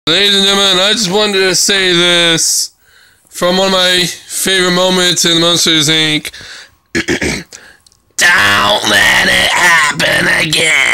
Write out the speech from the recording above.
Ladies and gentlemen, I just wanted to say this from one of my favorite moments in Monsters, Inc. Don't let it happen again.